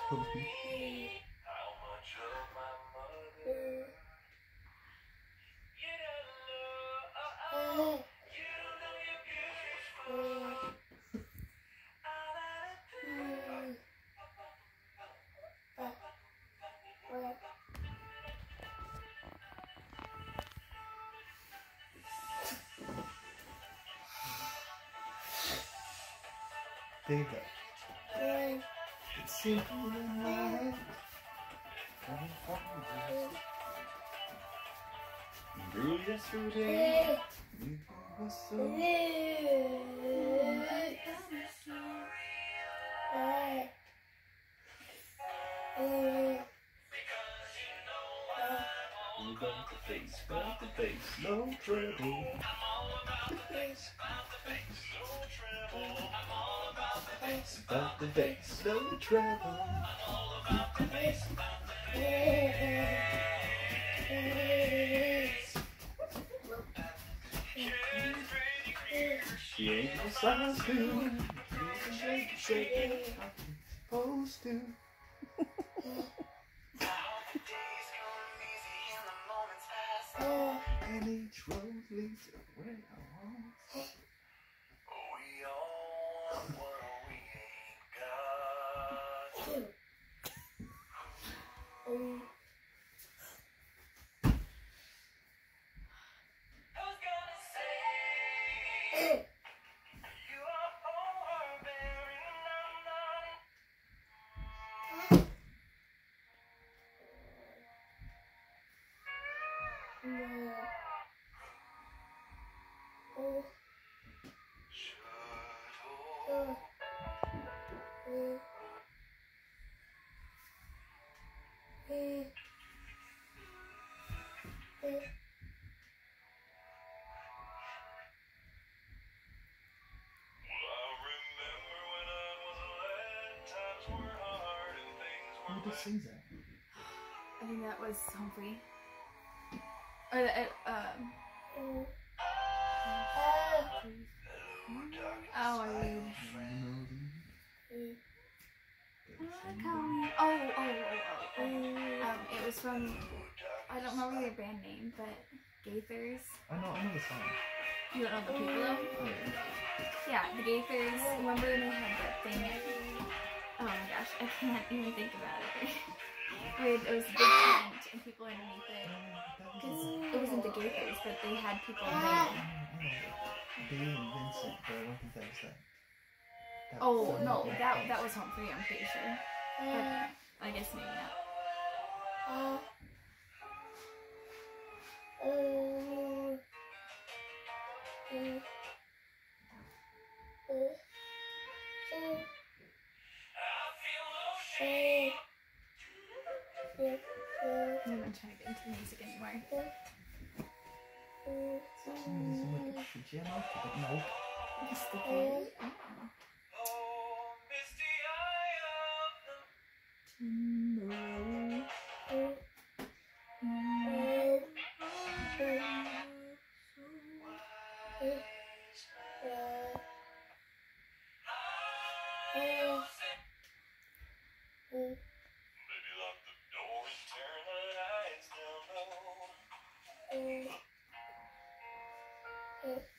There you go. It's simple in life. Grew yesterday. You were so about the face, no trouble. About the face, no trouble. She ain't no size two. Shake it, supposed to. And each road leads to where I want. We all want what we ain't got. Who's gonna say you are overbearing and I'm not? Who sings that? I think that was Humphrey. Or oh, I read. It was from, I don't remember their band name, but Gaithers. I know the song. You don't know the people though? Oh, yeah, the Gaithers. Remember when they had that thing? Oh my gosh, I can't even think about it. Where it was a big tent and people underneath it. Because it wasn't the Gaithers, but they had people there. Dave and Vincent, but I don't think that was that. Oh no, that was Humphrey, I'm pretty sure. But I guess maybe not. I'm not trying to get into music anymore. No. It's the kid. Maybe lock the door and turn the lights down low.